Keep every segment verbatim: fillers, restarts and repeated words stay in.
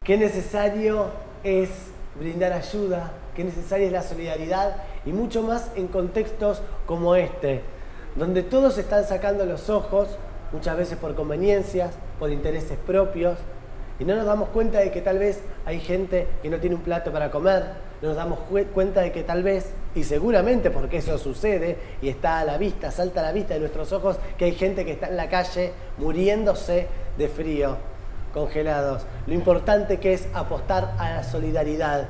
Qué necesario es brindar ayuda, qué necesaria es la solidaridad y mucho más en contextos como este, donde todos están sacando los ojos, muchas veces por conveniencias, por intereses propios, y no nos damos cuenta de que tal vez hay gente que no tiene un plato para comer, no nos damos cuenta de que tal vez, y seguramente porque eso sucede y está a la vista, salta a la vista de nuestros ojos, que hay gente que está en la calle muriéndose de frío, congelados. Lo importante que es apostar a la solidaridad.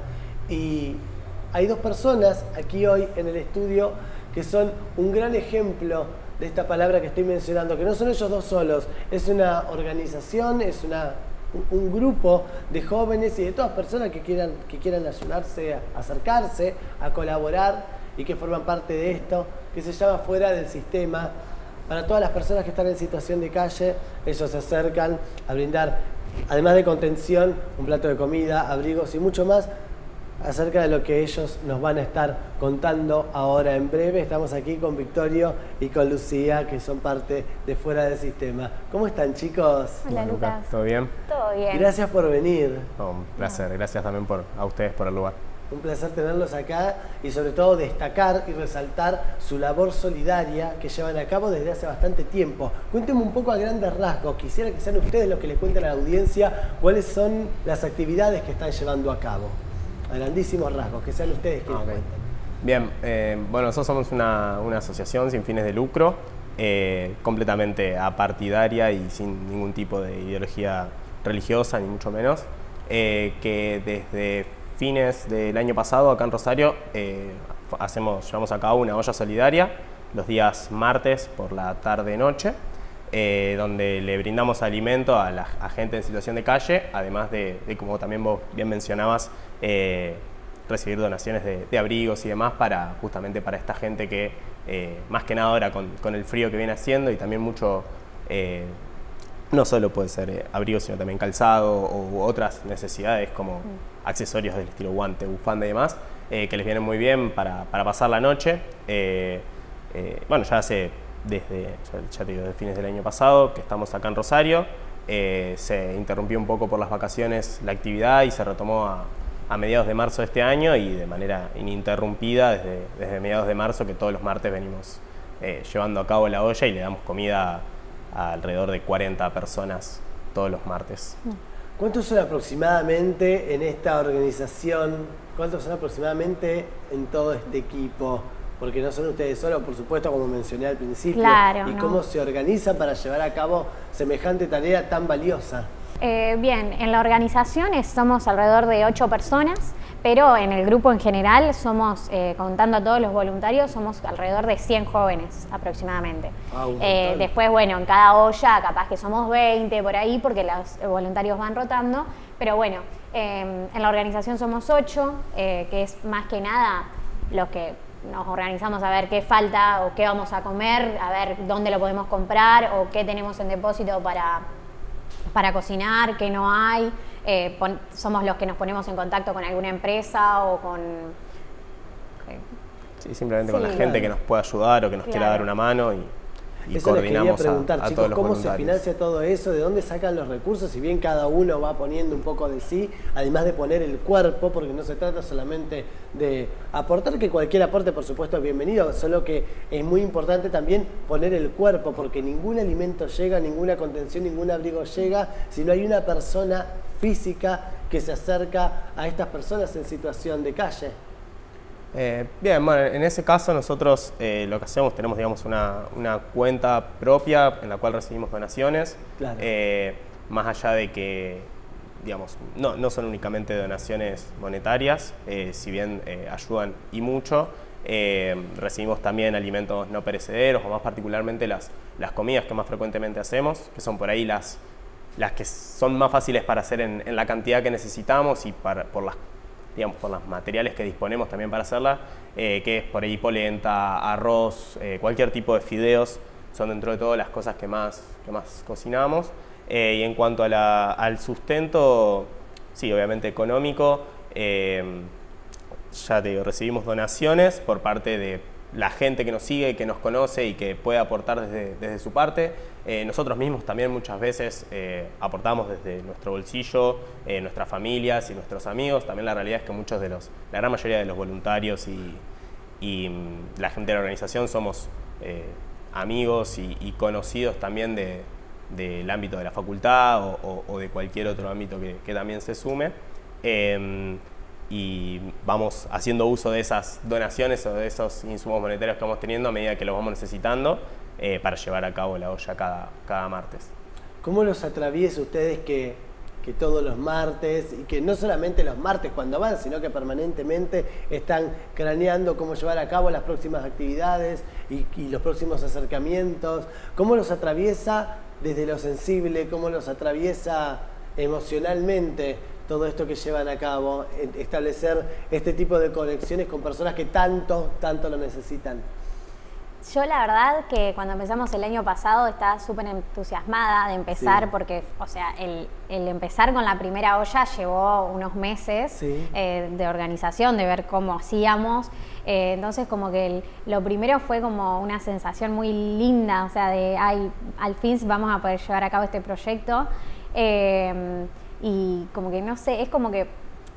Y hay dos personas aquí hoy en el estudio que son un gran ejemplo de esta palabra que estoy mencionando, que no son ellos dos solos, es una organización, es una, un grupo de jóvenes y de todas personas que quieran, que quieran ayudarse, a acercarse, a colaborar y que forman parte de esto, que se llama Fuera del Sistema. Para todas las personas que están en situación de calle, ellos se acercan a brindar, además de contención, un plato de comida, abrigos y mucho más, acerca de lo que ellos nos van a estar contando ahora en breve. Estamos aquí con Victorio y con Lucía, que son parte de Fuera del Sistema. ¿Cómo están, chicos? Hola, Lucas. ¿Todo bien? Todo bien. Gracias por venir. Oh, un placer. No. Gracias también por, a ustedes por el lugar. Un placer tenerlos acá y sobre todo destacar y resaltar su labor solidaria que llevan a cabo desde hace bastante tiempo. Cuéntenme un poco a grandes rasgos, quisiera que sean ustedes los que les cuenten a la audiencia cuáles son las actividades que están llevando a cabo. A grandísimos rasgos, que sean ustedes quienes Okay. cuenten. Bien, eh, bueno, nosotros somos una, una asociación sin fines de lucro, eh, completamente apartidaria y sin ningún tipo de ideología religiosa, ni mucho menos, eh, que desde fines del año pasado acá en Rosario eh, hacemos, llevamos a cabo una olla solidaria los días martes por la tarde-noche, eh, donde le brindamos alimento a la a gente en situación de calle, además de, de como también vos bien mencionabas, eh, recibir donaciones de, de abrigos y demás para justamente para esta gente que eh, más que nada ahora con, con el frío que viene haciendo y también mucho... Eh, no solo puede ser eh, abrigo, sino también calzado o otras necesidades como mm. accesorios del estilo guante, bufanda y demás, eh, que les vienen muy bien para, para pasar la noche. Eh, eh, bueno, ya hace desde, ya te digo, desde fines del año pasado que estamos acá en Rosario, eh, se interrumpió un poco por las vacaciones la actividad y se retomó a, a mediados de marzo de este año y de manera ininterrumpida desde, desde mediados de marzo, que todos los martes venimos eh, llevando a cabo la olla y le damos comida a a alrededor de cuarenta personas todos los martes. ¿Cuántos son aproximadamente en esta organización? ¿Cuántos son aproximadamente en todo este equipo? Porque no son ustedes solos, por supuesto, como mencioné al principio. Claro, ¿Y no. cómo se organizan para llevar a cabo semejante tarea tan valiosa? Eh, bien, en la organización somos alrededor de ocho personas, pero en el grupo en general somos, eh, contando a todos los voluntarios, somos alrededor de cien jóvenes aproximadamente. Ah, un eh, después, bueno, en cada olla capaz que somos veinte por ahí, porque los voluntarios van rotando, pero bueno, eh, en la organización somos ocho, eh, que es más que nada los que nos organizamos a ver qué falta o qué vamos a comer, a ver dónde lo podemos comprar o qué tenemos en depósito para... para cocinar, que no hay, eh, pon, somos los que nos ponemos en contacto con alguna empresa o con... Okay. Sí, simplemente sí, con la claro. gente que nos pueda ayudar o que nos claro. quiera dar una mano y, y eso coordinamos les quería preguntar, a, a chicos, todos los ¿cómo voluntarios. se financia todo eso? ¿De dónde sacan los recursos? Si bien cada uno va poniendo un poco de sí, además de poner el cuerpo, porque no se trata solamente de aportar, que cualquier aporte, por supuesto, es bienvenido, solo que es muy importante también poner el cuerpo, porque ningún alimento llega, ninguna contención, ningún abrigo llega, si no hay una persona física que se acerca a estas personas en situación de calle. Eh, bien, bueno, en ese caso nosotros eh, lo que hacemos, tenemos digamos una, una cuenta propia en la cual recibimos donaciones, Claro. eh, más allá de que, digamos, no, no son únicamente donaciones monetarias, eh, si bien eh, ayudan y mucho, eh, recibimos también alimentos no perecederos o más particularmente las, las comidas que más frecuentemente hacemos, que son por ahí las, las que son más fáciles para hacer en, en la cantidad que necesitamos y para, por las digamos, por los materiales que disponemos también para hacerla, eh, que es por ahí polenta, arroz, eh, cualquier tipo de fideos, son dentro de todo las cosas que más, que más cocinamos. Eh, y en cuanto a la, al sustento, sí, obviamente económico, eh, ya te digo, recibimos donaciones por parte de la gente que nos sigue, que nos conoce y que puede aportar desde, desde su parte. Eh, nosotros mismos también muchas veces eh, aportamos desde nuestro bolsillo, eh, nuestras familias y nuestros amigos. También la realidad es que muchos de los, la gran mayoría de los voluntarios y, y mm, la gente de la organización somos eh, amigos y, y conocidos también de, del ámbito de la facultad o, o, o de cualquier otro ámbito que, que también se sume. Eh, y vamos haciendo uso de esas donaciones o de esos insumos monetarios que vamos teniendo a medida que los vamos necesitando eh, para llevar a cabo la olla cada, cada martes. ¿Cómo los atraviesa ustedes que, que todos los martes, y que no solamente los martes cuando van, sino que permanentemente están craneando cómo llevar a cabo las próximas actividades y, y los próximos acercamientos? ¿Cómo los atraviesa desde lo sensible? ¿Cómo los atraviesa emocionalmente todo esto que llevan a cabo, establecer este tipo de conexiones con personas que tanto, tanto lo necesitan? Yo la verdad que cuando empezamos el año pasado estaba súper entusiasmada de empezar, sí. porque, o sea, el, el empezar con la primera olla llevó unos meses sí. eh, de organización, de ver cómo hacíamos. Eh, entonces como que el, lo primero fue como una sensación muy linda, o sea, de, ay, al fin vamos a poder llevar a cabo este proyecto. Eh, Y como que no sé, es como que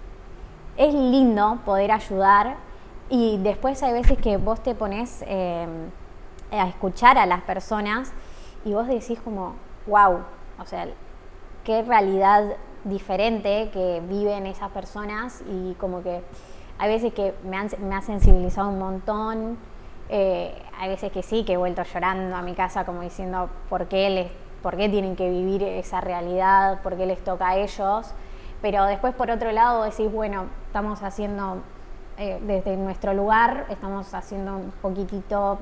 es lindo poder ayudar y después hay veces que vos te pones eh, a escuchar a las personas y vos decís como, wow, o sea, qué realidad diferente que viven esas personas y como que hay veces que me, han, me ha sensibilizado un montón, eh, hay veces que sí, que he vuelto llorando a mi casa como diciendo por qué les por qué tienen que vivir esa realidad, por qué les toca a ellos, pero después por otro lado decís, bueno, estamos haciendo eh, desde nuestro lugar, estamos haciendo un poquitito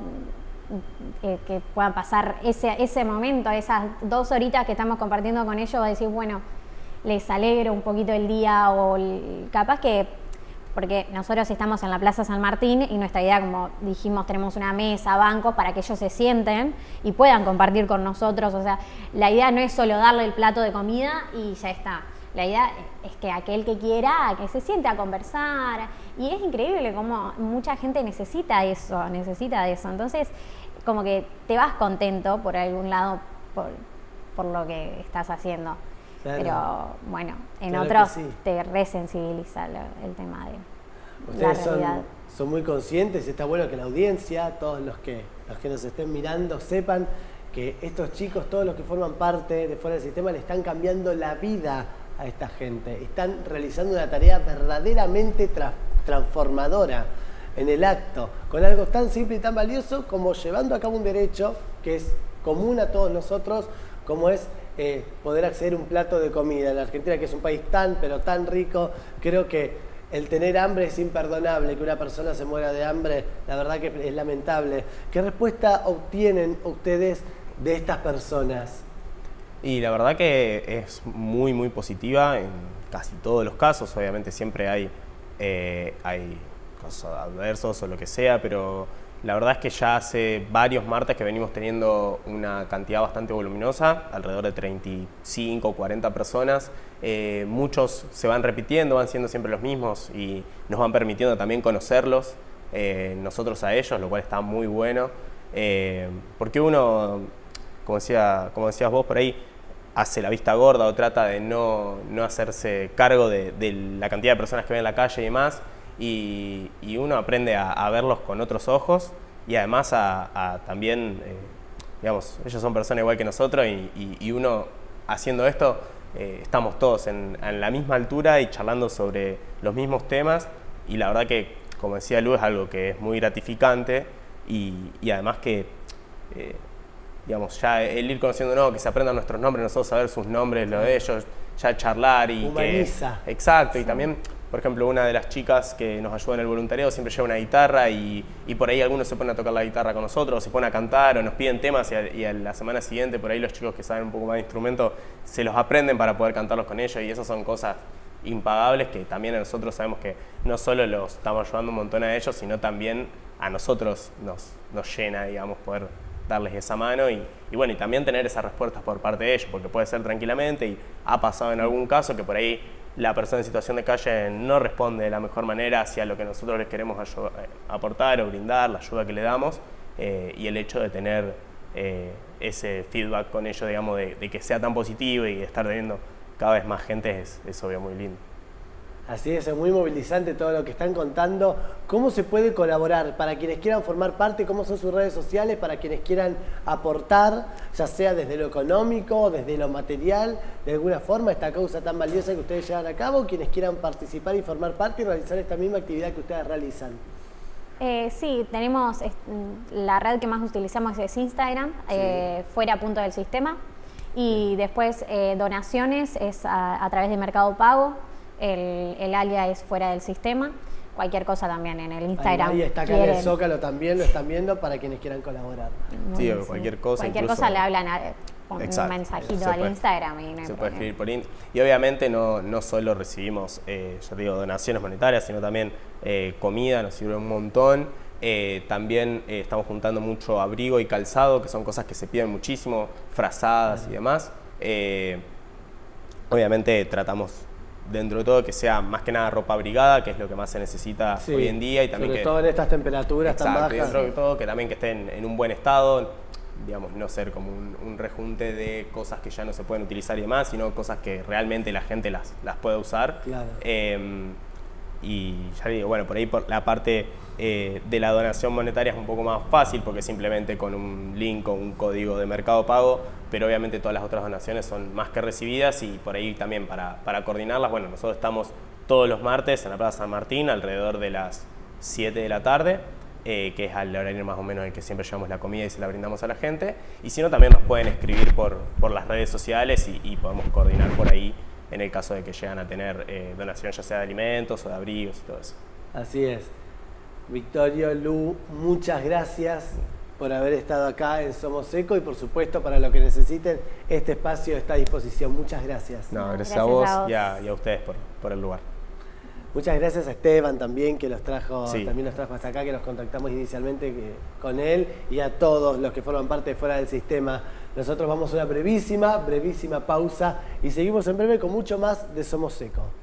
eh, que pueda pasar ese, ese momento, esas dos horitas que estamos compartiendo con ellos, decís, bueno, les alegro un poquito el día o el, capaz que, porque nosotros estamos en la Plaza San Martín y nuestra idea, como dijimos, tenemos una mesa, bancos, para que ellos se sienten y puedan compartir con nosotros. O sea, la idea no es solo darle el plato de comida y ya está. La idea es que aquel que quiera, que se siente a conversar. Y es increíble cómo mucha gente necesita eso, necesita de eso. Entonces, como que te vas contento por algún lado por, por lo que estás haciendo. Claro. Pero bueno, en claro otros sí. te resensibiliza el, el tema de Ustedes la realidad. Son, son muy conscientes, está bueno que la audiencia, todos los que, los que nos estén mirando, sepan que estos chicos, todos los que forman parte de Fuera del Sistema, le están cambiando la vida a esta gente. Están realizando una tarea verdaderamente tra transformadora en el acto, con algo tan simple y tan valioso como llevando a cabo un derecho que es común a todos nosotros, como es Eh, poder acceder a un plato de comida. En la Argentina, que es un país tan, pero tan rico, creo que el tener hambre es imperdonable, que una persona se muera de hambre, la verdad que es lamentable. ¿Qué respuesta obtienen ustedes de estas personas? Y la verdad que es muy, muy positiva en casi todos los casos. Obviamente siempre hay, eh, hay cosas adversos o lo que sea, pero la verdad es que ya hace varios martes que venimos teniendo una cantidad bastante voluminosa, alrededor de treinta y cinco o cuarenta personas. Eh, muchos se van repitiendo, van siendo siempre los mismos y nos van permitiendo también conocerlos, eh, nosotros a ellos, lo cual está muy bueno. Eh, porque uno, como, decía, como decías vos por ahí, hace la vista gorda o trata de no, no hacerse cargo de, de la cantidad de personas que ven en la calle y demás. Y, y uno aprende a, a verlos con otros ojos y además a, a también, eh, digamos, ellos son personas igual que nosotros y, y, y uno haciendo esto eh, estamos todos en, en la misma altura y charlando sobre los mismos temas y la verdad que, como decía Lu, es algo que es muy gratificante y, y además que, eh, digamos, ya el ir conociéndonos, que se aprendan nuestros nombres, nosotros saber sus nombres, lo de ellos, ya charlar y humaniza. Que, exacto, sí. Y también, por ejemplo, una de las chicas que nos ayuda en el voluntariado siempre lleva una guitarra y, y por ahí algunos se ponen a tocar la guitarra con nosotros, o se ponen a cantar o nos piden temas y a, y a la semana siguiente por ahí los chicos que saben un poco más de instrumento se los aprenden para poder cantarlos con ellos y esas son cosas impagables que también a nosotros sabemos que no solo los estamos ayudando un montón a ellos, sino también a nosotros nos, nos llena, digamos, poder darles esa mano y, y bueno, y también tener esas respuestas por parte de ellos, porque puede ser tranquilamente y ha pasado en algún caso que por ahí la persona en situación de calle no responde de la mejor manera hacia lo que nosotros les queremos aportar o brindar, la ayuda que le damos, eh, y el hecho de tener eh, ese feedback con ellos, digamos, de, de que sea tan positivo y de estar teniendo cada vez más gente es, es obvio muy lindo. Así es, es muy movilizante todo lo que están contando. ¿Cómo se puede colaborar? Para quienes quieran formar parte, ¿cómo son sus redes sociales? Para quienes quieran aportar, ya sea desde lo económico, desde lo material, de alguna forma, esta causa tan valiosa que ustedes llevan a cabo, quienes quieran participar y formar parte y realizar esta misma actividad que ustedes realizan. Eh, sí, tenemos, la red que más utilizamos es Instagram, sí. eh, fuera punto del sistema, y sí. después eh, donaciones es a, a través de Mercado Pago. El, el alia es fuera del sistema, cualquier cosa también en el Instagram. Ahí, ahí está acá en el Zócalo también, lo están viendo para quienes quieran colaborar. Sí, o cualquier cosa. Cualquier incluso, cosa le hablan a, con exacto, un mensajito se al puede, Instagram. Y no se puede escribir por Instagram. Y obviamente no, no solo recibimos, eh, yo digo, donaciones monetarias, sino también eh, comida, nos sirve un montón. Eh, también eh, estamos juntando mucho abrigo y calzado, que son cosas que se piden muchísimo, frazadas y demás. Eh, obviamente tratamos dentro de todo que sea más que nada ropa abrigada, que es lo que más se necesita sí, hoy en día. Y también sobre que, todo en estas temperaturas exacto, tan bajas. Y dentro de todo que también que estén en un buen estado, digamos, no ser como un, un rejunte de cosas que ya no se pueden utilizar y demás, sino cosas que realmente la gente las, las pueda usar. Claro. Eh, y ya digo, bueno, por ahí por la parte eh, de la donación monetaria es un poco más fácil porque simplemente con un link o un código de Mercado Pago, pero obviamente todas las otras donaciones son más que recibidas y por ahí también para, para coordinarlas, bueno, nosotros estamos todos los martes en la Plaza San Martín alrededor de las siete de la tarde, eh, que es al horario más o menos en el que siempre llevamos la comida y se la brindamos a la gente, y si no también nos pueden escribir por, por las redes sociales y, y podemos coordinar por ahí en el caso de que llegan a tener eh, donación ya sea de alimentos o de abrigos y todo eso. Así es. Victorio, Lu, muchas gracias por haber estado acá en Somos Eco y por supuesto para lo que necesiten, este espacio está a disposición. Muchas gracias. No, gracias, gracias a vos, a vos. Y, a, y a ustedes por, por el lugar. Muchas gracias a Esteban también, que los trajo, sí. también los trajo hasta acá, que nos contactamos inicialmente que, con él, y a todos los que forman parte de Fuera del Sistema. Nosotros vamos a una brevísima, brevísima pausa y seguimos en breve con mucho más de Somos Eco.